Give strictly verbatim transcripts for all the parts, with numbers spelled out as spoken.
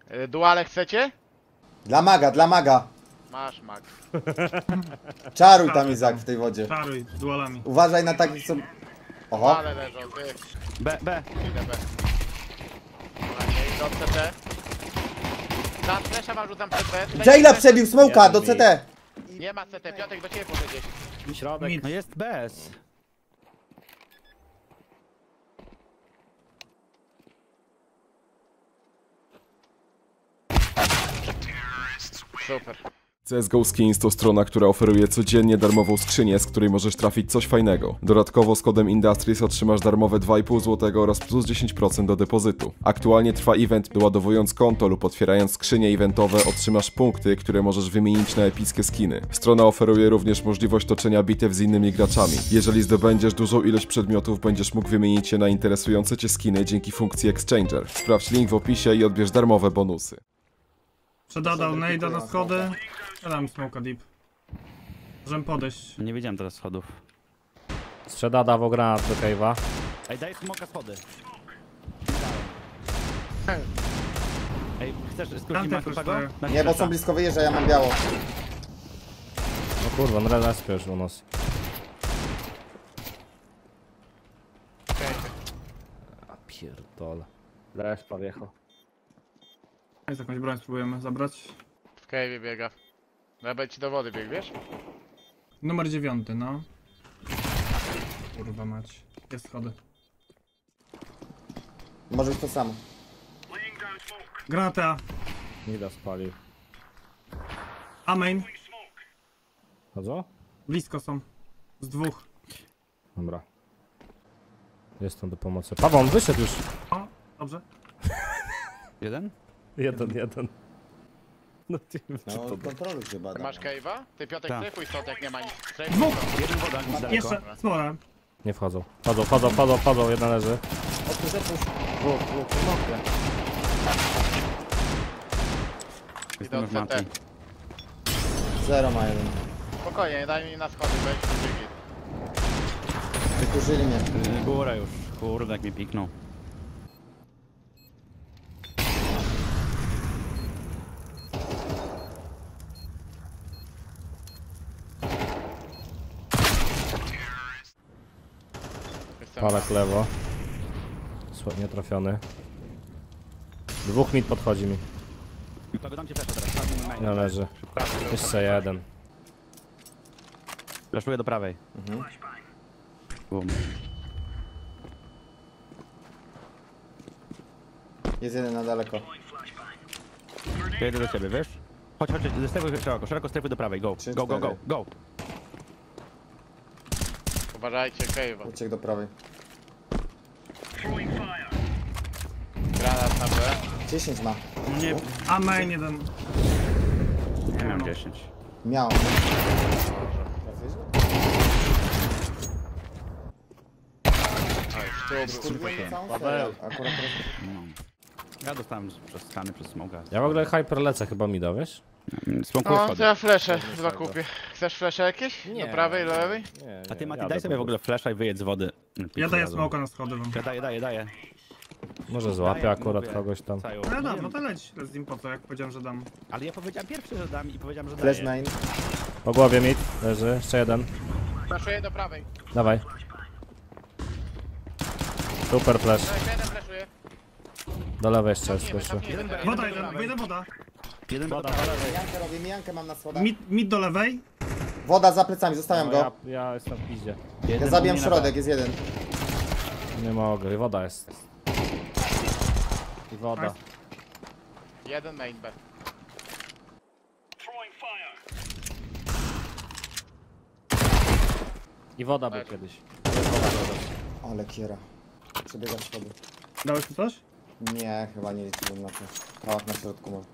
Y, Duale chcecie? Dla maga, dla maga. Masz mag. Czaruj tam Izak w tej wodzie. Czaruj, dualami. Uważaj na takich co... Oho. Ale leżą, ty. B, B. Idę B. Ładnie, idę od C T. Za flesza wam rzucam przed B. Tutaj Jaila jest- przebił smoka do C T. Nie ma C T, Piotrek do ciebie powiedzieć. Środek. Mid. No jest bez. Super. C S G O Skins to strona, która oferuje codziennie darmową skrzynię, z której możesz trafić coś fajnego. Dodatkowo z kodem Industries otrzymasz darmowe dwa i pół złotego oraz plus dziesięć procent do depozytu. Aktualnie trwa event, doładowując konto lub otwierając skrzynie eventowe otrzymasz punkty, które możesz wymienić na epickie skiny. Strona oferuje również możliwość toczenia bitew z innymi graczami. Jeżeli zdobędziesz dużą ilość przedmiotów, będziesz mógł wymienić je na interesujące cię skiny dzięki funkcji Exchanger. Sprawdź link w opisie i odbierz darmowe bonusy. Przedadał Nejda na schody. Ja dam smoka deep. Możemy podejść. Nie widziałem teraz schodów. Sprzeda dawał granat do cave'a. Ej, daj smoka schody. Ej, chcesz skrócić Tamten Makruszago? ktoś Nie, bo są blisko wyjeżdża, ja mam biało. No kurwa, no respie już u nas. A pierdole. Respa wjechał. Jest jakąś broń, spróbujemy zabrać. W cave'ie biega. Nawet ci do wody bieg, wiesz? Numer dziewiąty, no. Kurwa mać. Jest schody. Może być to samo. Granata. Nida spalił. A main. Chodzą? Blisko są. Z dwóch. Dobra. Jestem do pomocy. Paweł, on wyszedł już. O, dobrze. Jeden? Jeden, jeden. No ty No, kontroluj chyba. Ty masz cave'a? Ty Piotrek Tak. strefuj stąd jak nie ma nic. Dwóch! Jeden woda, nic daleko. Jeszcze, smola. Nie wchodzą. Wchodzą, wchodzą, wchodzą, wchodzą, jeden leży. Otwórz, otwórz. Dwóch, dwóch, pomogę. Idę od Jestem w C Mati. T. Zero ma jeden. Spokojnie, daj mi na schody, wejdź do biegi. Wykurzyli mnie. Yy, Góra już. Kurde, jak mi piknął. Jestem Palak lewo. Sła- Nie trafiony. Dwóch mid podchodzi mi. To dam ci flasha teraz. Nie leży. Jeszcze jeden. Flashuję do prawej. Mhm. Bum. Jest jeden na daleko. Ja idę do ciebie, wiesz? Chodź, chodź, strefuj szeroko, szeroko strefuj do prawej, go, Trzy, go, go, go, cztery. go. Uważajcie, cave'a. Uciek do prawej. Granat na B. dziesięć ma. Nie, A main jeden. nie miałem dziesięć. Miał. Skurwyli całą serię. Akurat teraz... No. Ja dostałem przez skany, przez smoga. Ja w ogóle hyper lecę chyba mi da, wiesz? Smokuję No, to schody. ja flesze dwa kupię. Chcesz flesze jakieś? Nie. Do prawej, do lewej? Nie, A ty, nie, Mati, jadę daj sobie po w ogóle flasha i wyjedź z wody. Ja daję smoka na schody wam. Ja daję, daję, daję. prostu. Może złapię akurat Mówię. kogoś tam. Caju. No ja dam, no to leć z nim po to, jak powiedziałem, że dam. Ale ja powiedziałem pierwszy, że dam i powiedziałem, że Flash daję. main. Po głowie mid, leży, jeszcze jeden. Flaszuję do prawej. Dawaj. Super flash. Jeszcze jeden flaszuję. Do lewej jeszcze jest Cofnijmy, jeszcze. cofnijmy. Jeden Woda do jeden, prawej. wyjdę woda. Jeden Woda, woda. Mijankę robię, mijankę mam na schodach. Mid, mid do lewej. Woda za plecami, zostawiam No, go. ja, ja jestem w piździe. Ja zabijam środek, jest jeden. Nie mogę, i woda jest. I woda. Jeden main B. I woda był Tak. kiedyś. Ale kiera. Przebiega schody. Dałeś mi coś? Nie, chyba nie liczyłem na to. Kałak na środku ma.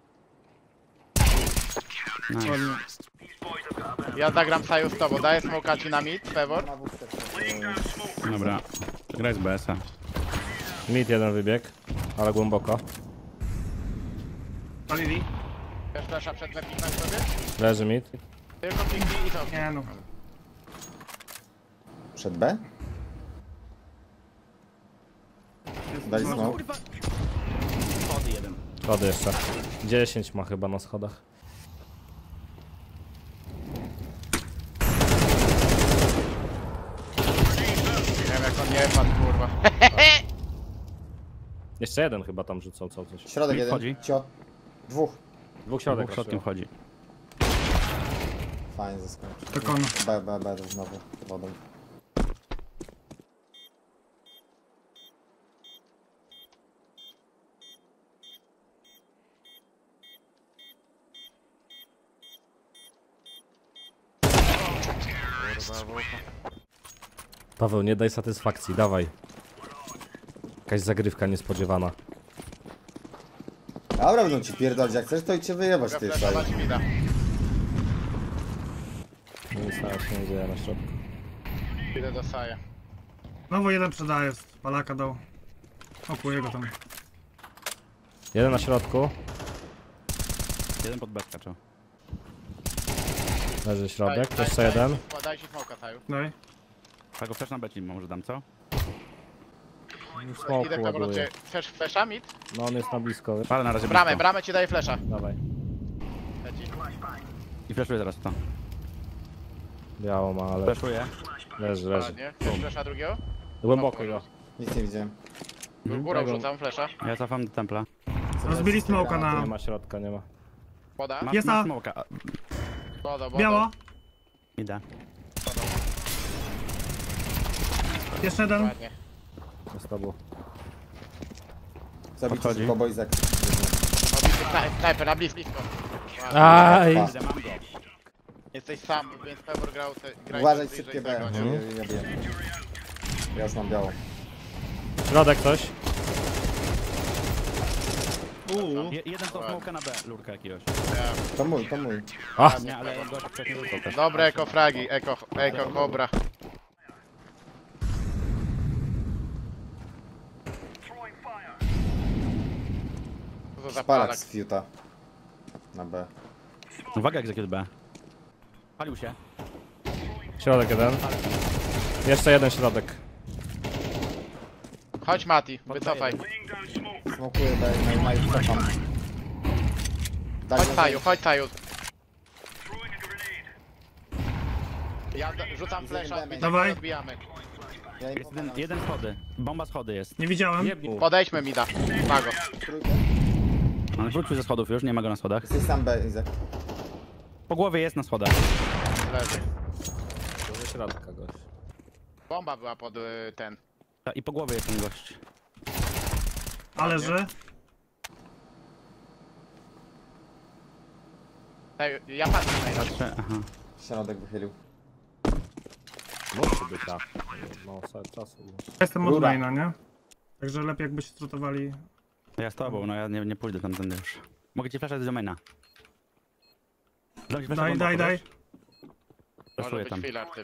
Ładnie. Ja zagram Saju z tobą. Daję smoka ci na mid, Pevor. Ma wódkę. Dobra. Graj z B S a. Mid jeden wybieg, ale głęboko. Palili? Też flasha przed wepiknąć sobie? Leży mid. Tylko piknij i to. Nie no. Przed B? Jest Daj dwóch. smoke. Schody jeden. Schody jeszcze. dziesięć ma chyba na schodach. Nie wiem jak on nie padł, kurwa. Jeszcze jeden chyba tam rzucał co coś. Środek Mi jeden. wchodzi. Cio. Dwóch. Dwóch środek Dwóch środkiem raszyło. wchodzi. Fajnie zaskoczył. To kono. B, B, B, znowu wodą. Paweł, nie daj satysfakcji, dawaj. Jakaś zagrywka niespodziewana. Dobra, będą ci pierdolić, jak chcesz to i cię wyjebać ty jeszcze. Refleszować mi da. Nic nawet się nie dzieje na środku. Idę do Saja. Znowu jeden przedaje, palaka dał. Okuję go tam. Jeden na środku. Jeden pod B skaczał. Leży środek, Daj- jeszcze daj- jeden. daj- Daj ci smoka, Saju. Daj. Tego flash na B ci może dam, co? Smoku Idę w powrocie. ładuje. Chcesz flesza, mid? No on jest na blisko, wiesz? Ale na razie Bramę, blisko. bramę ci daję flesza. Dawaj. Leci. I flashuję zaraz to. Biało ma, ale Flashuję. leży, leży. Ładnie. Chcesz flesza drugiego? Głęboko go. Nic nie widziałem. Górą Tego- rzucam flesza. Ja cofam do templa. Rozbili smoka Nie na... ma środka, nie ma. Poda? Masz, Jest masz na- smoka. A, Poda, poda. Biało. Idę. Jeszcze jeden. Ładnie. Z tobą. Zabić Podchodzi. szybko, bo Izak. Obity snaj- snajper na blisko. Ładnie. Aj! Pa. Idę, mam go. Jesteś sam, więc Pebor grał te... graj Uważaj, bliżej szybkie tego, B. nie? Ja, ja wiem. Ja już mam białą. Środek ktoś. Uuu. Je, jeden to smoka na B, lurka jakiegoś. To mój, to mój. A! Nie, ale gość wcześniej rzucał też. Dobre eko fragi, eko, eko kobra. Co to za Szpalak palak? z fiuta. Na B. Uwaga, egzekut B. Palił się. Środek jeden. Jeszcze jeden środek. Chodź Mati, wycofaj. Smokuję B, no i Maj cofam. Daj Chodź na Saju, B. chodź Saju. Ja da- rzucam Idziemy flesza, damy. my Dawaj. odbijamy. Ja im Jest jeden, pomagam. jeden schody. Bomba schody jest. Nie widziałem. Jebnij. Podejdźmy mi da. Mago. Trójkę. On wrócił ze schodów już, nie ma go na schodach. Jesteś sam B, Izak. Po głowie jest na schodach. Leży. Ze środka goś. Bomba była pod y, ten. Ta- I po głowie jest ten gość. Ale że... Saju, ja patrzę na niego. Patrzę, aha. Środek wychylił. Musi być tak. No, cały czas. Jestem od Rura. maina, nie? Także lepiej jakbyście strotowali. Ja z tobą, no ja nie, nie pójdę tamtędy już. Mogę ci flashać z domaina. Dam ci flasha Daj, bomba, daj, daj. podasz? Może Flashuję być tam. filar typ.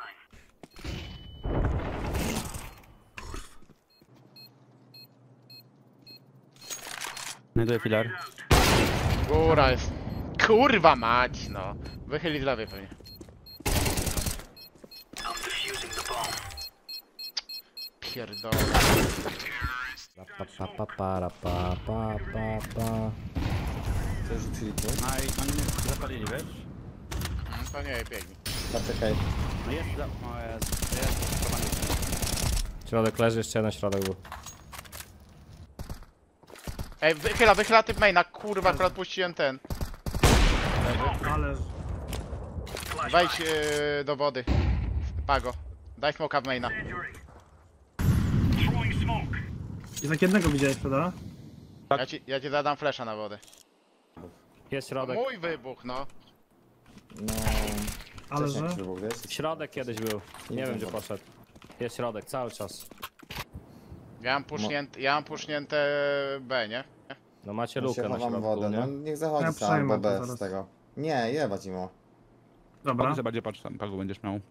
Znajduję filar. Góra jest. Kurwa mać, no. Wychyli z lewej pewnie. Pierdolę. Pa, pa, pa, para, pa, pa, pa, pa. Co rzucili tu? No i oni mnie zapalili, wiesz? Mm, To nie, biegnij. Poczekaj. No jest za... O jest, jest. schowany. Środek leży, jeszcze jeden środek był. Ej, wychyla, wychyla typ maina, kurwa, akurat puściłem ten. Ale... Wejdź yy, do wody. Pago. Daj smoka w maina. I tak jednego widziałeś, prawda? Ja ci, ja ci zadam flesza na wodę. Jest To środek. mój wybuch, no. No... Ale wcześniej że... przybył, wiesz? Środek kiedyś był. Nie wiem gdzie poszedł. Jest środek, cały czas. Ja mam pusznięte, ja mam pusznięte B, nie? No macie No lukę się na chowam środku, wodę, no nie? niech zachodzi Ja sam, przejmę bo to bez zaraz. tego. Nie, jebać imo. Dobra. Powiedz, że bardziej patrz tam, pagu będziesz miał.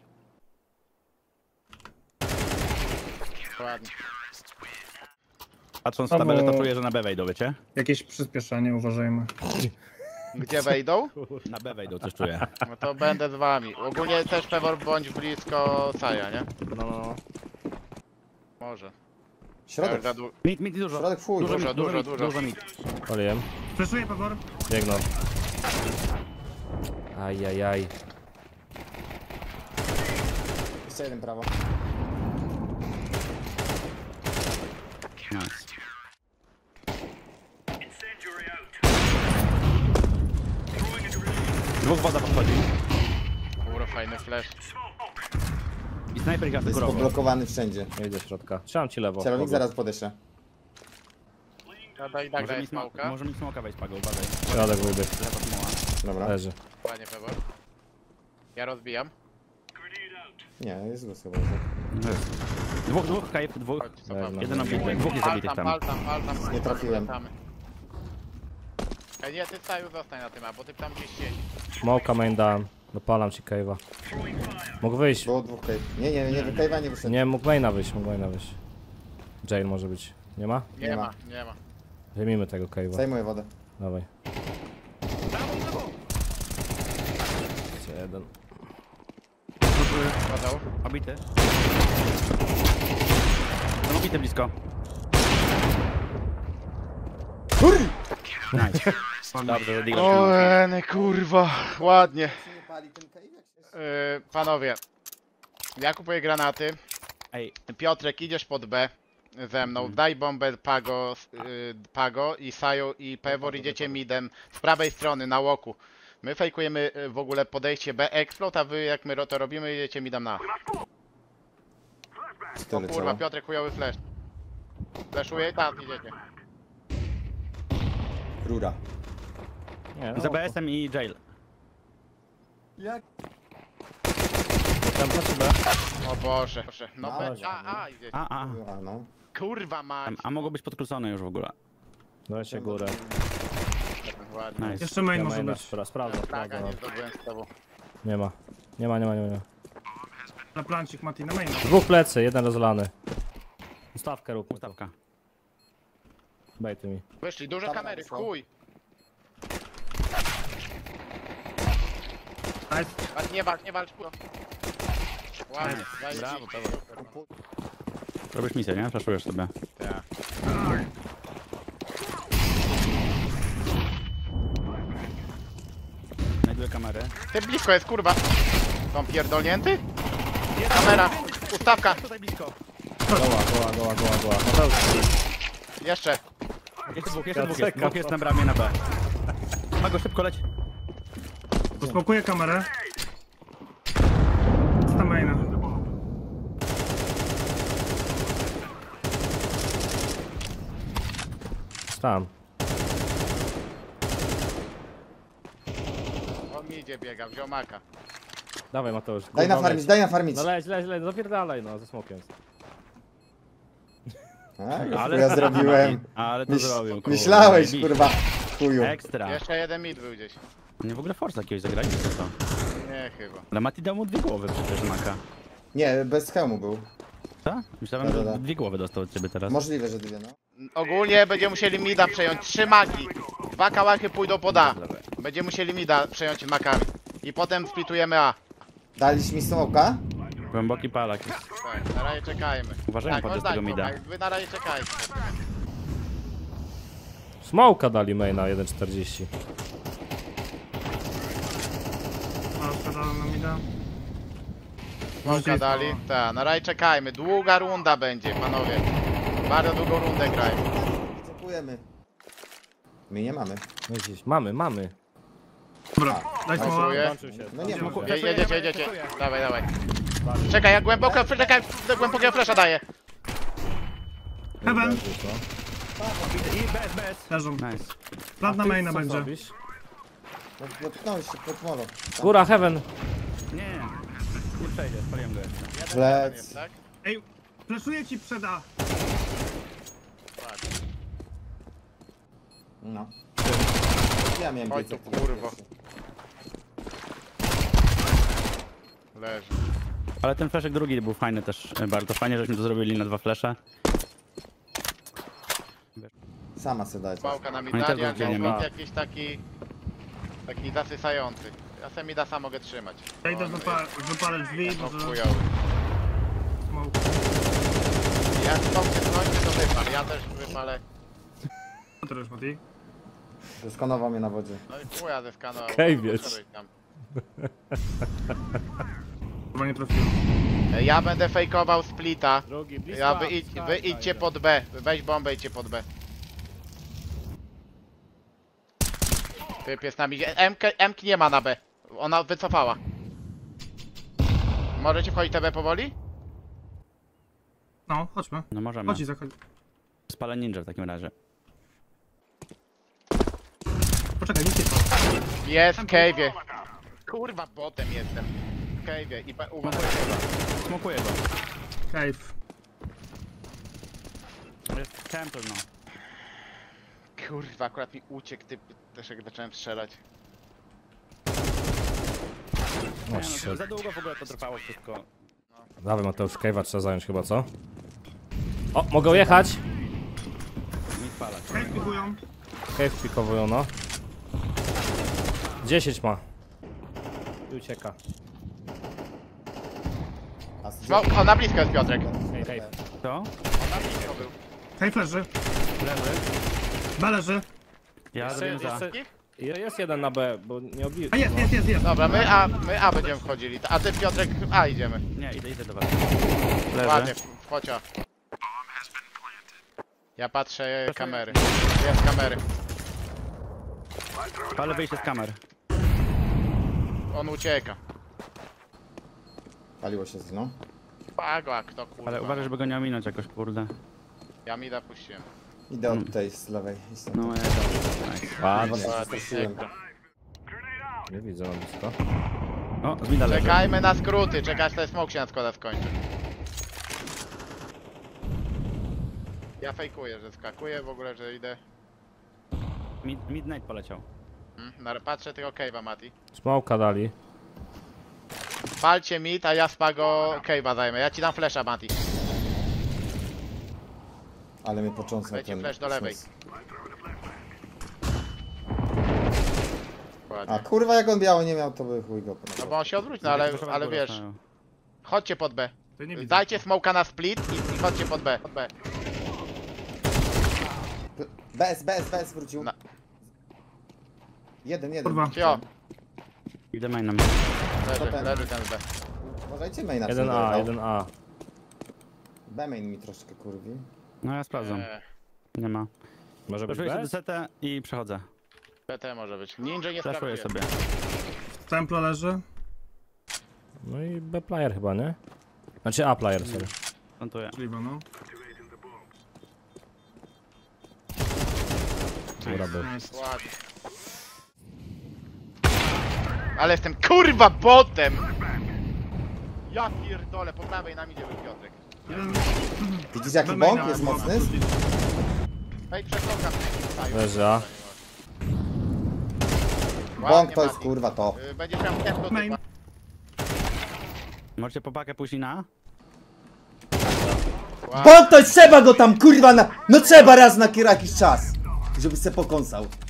Ładnie. Patrząc w Albo- tabelę, to czuję, że na B wejdą, wiecie? Jakieś przyspieszenie, uważajmy. Gdzie wejdą? Na B wejdą, coś czuję. No to będę z wami. Ogólnie też Pevor bądź blisko Saja, nie? No, no, no. Może. Środek. Za du- Mid, mid dużo. Środek full. Dużo, Dużo, mid, dużo, dużo, dużo. dużo mid. Paliłem. Fleszuję Pawor. Biegną. Ajajaj. Jeszcze jeden prawo. Nice. Dwóch woda podchodzi. Kurwa, fajny flash. I snajper ich Jest asekurował. poblokowany wszędzie. Nie idę środka. Trzymam ci lewo. Celownik Pogo. zaraz podesze. Daj, tak, Może daj mi, smo smoka. może mi smoka wejść, Pago, uważaj. Środek wybieg. Lewa smoła. Dobra. Leży. Ładnie, Pewor. Ja rozbijam. Nie, jest luz chyba. Dwóch, dwóch, kajp, dwóch. Chodź, cofamy. Jeden obity, dwóch jest Pal zabitych tam, tam. pal tam, pal tam. Nie trafiłem. Wracamy. Ej, nie, ty Saju zostań na tym, a bo ty tam gdzieś siedzi. Smoka main dałem. Dopalam ci cave'a. Mógł wyjść. Było dwóch cave. Nie, nie, nie, wykawa nie wyszedł. Nie, mógł maina wyjść, mógł maina wyjść. Jail może być. Nie ma? Nie, Nie ma, ma. nie ma. Wyjmijmy tego cave'a. Zajmuję wodę. Dawaj. Jeszcze jeden. Padał. Obity. Ten obity blisko. Nice. Dobrze, że Digla O, się eny, kurwa, ładnie. Yy, panowie, ja kupuję granaty. Ej, Piotrek, idziesz pod B ze mną, daj bombę Pago, yy, Pago i Saju i Pewor idziecie midem z prawej strony na łoku. My fejkujemy yy, w ogóle podejście B, explot, a wy jak my to robimy, idziecie midem na. O Tyle kurwa, trzeba. Piotrek chujowy flash. Flashuje i tam idziecie. Rura. Nie, no, za B S-em i jail. tam patrzę B. O Boże, proszę. No No, B, dobrze, a, a, idziecie. A, a. A no. Kurwa mać. A mogło być podkrócone już w ogóle. Dajcie górę. Ładnie. Nice. Jeszcze main Ja może maina być. spra sprawdzam, Plaga sprawdzam. nie zdobyłem z tobą. Nie ma. Nie ma, nie ma, nie ma. Nie ma. Na plancik Mati, na maina. Dwóch plecy, jeden rozlany. Ustawkę rób. Ustawka. Bejty mi. Wyszli, duże Tam kamery, wyszło. chuj. Nice. A nie walcz, nie walcz, kurwa. Ładnie, Brawo, zajebiście. Robisz misję, nie? Flaszujesz sobie. Tak. Znajduję kamerę. Ty blisko jest, kurwa. Są pierdolnięty? Kamera, ustawka, Tutaj blisko. Goła, goła, goła, goła, goła. Mateusz. jeszcze. Jeszcze dwóch, jeszcze Ja dwóch jest. czekam. Dwóch jest na bramie na B. Mago, szybko leć. Uspokoję kamerę. Z na maina. Tam. On mi idzie biega, wziął maka. Dawaj Mateusz. Daj na kurwa, farmić, leć. daj na farmić. No leć, leć, leć, zapierdalaj no, ze smokiem. A, ale ja zrobiłem. Ale to Myśl, zrobił, kurwa. myślałeś, Zajebiście. kurwa, chuju. Ekstra. Jeszcze jeden mid był gdzieś. Nie w ogóle Forza jakiegoś zagrali, czy co? Nie chyba. Ale Mati dał mu dwie głowy przecież Maka. Nie, bez hełmu był. Co? Myślałem, Da, da, że da. dwie głowy dostał od ciebie teraz. Możliwe, że dwie, no. Ogólnie będziemy musieli mida przejąć, trzy maki. Dwa kałachy pójdą pod A. Będziemy musieli mida przejąć makami. I potem splitujemy A. Daliś mi smoka? Głęboki palak jest. Tak, na razie czekajmy. Uważajmy tak, podczas no tego daj, mida. kurwa, Wy na razie czekajcie. Smoka dali maina jeden czterdzieści. A, sprzedałem na mida. Smoka dali. Tak, na razie czekajmy. Długa runda będzie, panowie. Bardzo długą rundę grajmy. Dziękujemy. My nie mamy. No gdzieś. Mamy, mamy. Dobra, daj smoła. Pasuje. Kończył się. No nie ma. Je, jedziecie, jedziecie. Dawaj, dawaj. Czekaj, ja głęboko, czekaj, głębokiego flesza daję. Heaven. I bez, bez. Leżą. Nice. Plant na maina Co będzie. zrobisz? No, dotknąłeś się pod molo. Góra, heaven. Nie, nie. Nie przejdzie, spaliłem go jeszcze. Jeden Plec. jest, tak? Ej, fleszuję ci przed A. Ładnie. No. Ja miałem Oj, więcej. tu kurwo. Leży. Ale ten fleszek drugi był fajny też. Bardzo fajnie, żeśmy to zrobili na dwa flesze. Sama se dać. Pałka na Oni midanie, też jak go wzięli, mid no. jakiś taki... Taki zasysający. Ja sam mida sam mogę trzymać. Ja idę On wypa wypalę drzwi, jest może chujowy. smoke. Jak stąd się skończy, to wypal. Ja też wypalę. Co ty robisz, Mati? Zeskanował mnie na wodzie. No i chuja ze skanował. Okej, wiesz. Chyba nie trafiłem. Ja będę fejkował splita. Drugi, blisko. Ja wy, idź, wy idźcie pod B. Weź bombę, idźcie pod B. Typ jest na mnie. M-ki nie ma na B. Ona wycofała. Możecie wchodzić na B powoli? No, chodźmy. No możemy. Chodź i zachodź. Spalę ninja w takim razie. Poczekaj, nic nie ma. Jest w cave'ie. Kurwa, botem jestem. W cave'ie i pe- uważaj. Smokuję go. Cave. Jest temple, no. Kurwa, akurat mi uciekł typ, też jak zacząłem strzelać. Nie, no, shit. za długo w ogóle to trwało wszystko. Dawaj Mateusz, cave'a trzeba zająć chyba, co? O, mogą jechać! Mi spala. Cave pikują. Cave pikowują, no. dziesięć ma. I ucieka. A z No, o, na blisko jest Piotrek. Cave, cave. To? Na blisko był. Cave leży. Leży. B leży. Ja Jeszcze, zrobię za. jeszcze, jest jeden na B, bo nie obił. A jest, jest, jest, jest. Dobra, my A, my A będziemy wchodzili. A ty Piotrek, A idziemy. Nie, idę, idę do was. Ładnie, Leży. wchodź A. Ja patrzę kamery. Jest kamery. Ale wyjście z kamer. On ucieka. Paliło się z no. Pago, a kto kurwa. Ale uważaj, żeby go nie ominąć jakoś, kurde. Ja mi da puściłem. Idę od tej z lewej. i stąd. No, ja to. Nice. Ładnie. Właśnie się Ładnie, straszyłem. piękno. Nie widzę na blisko. O, z mida leży. Czekajmy na skróty, czekać ten smoke się na składa skończy. Ja fejkuję, że skakuję w ogóle, że idę. Mid, midnight poleciał. Hmm, na- patrzę tylko cave'a, Mati. Smoka dali. Palcie mid, a ja spago cave'a zajmę. Ja ci dam flesza, Mati. Ale mnie począsnął Leci ten... flash do lewej. sus. Ładnie. A kurwa, jak on biało nie miał, to by chuj go. No bo on się odwróci, no ale, ale wiesz. Chodźcie pod B. Ty nie widzę. Dajcie smoka na split i, i chodźcie pod B. Pod B. Bez, bez, bez wrócił. Na- Jeden, jeden. Kurwa. Cio, Idę mainem. leży, ten? leży ten B. Uważajcie maina. co jeden A, dodał. jeden A. B main mi troszkę kurwi. No ja sprawdzam. Eee, Nie ma. Może być Flashuję się do bez? setę i przechodzę. B T może być. Ninja nie Flashuję skarbuje. sobie. Temple leży. No i B player chyba, nie? Znaczy A player, sorry. Plantuję. Możliwe, no. Dobra, był. Nice. Ładnie. Ale jestem kurwa botem! Ja pierdolę, po prawej nam idzie Piotrek. Jeden... Widzisz jaki B bąk maina jest była mocny? wrócić. Ej, przeskoka. Leży A. Bąk to jest kurwa to. Y, Będziesz miał tempo Main. typa. Możecie po pakę później na? Bąk to jest, trzeba go tam kurwa na... No trzeba raz na jakiś czas. Żeby se pokąsał.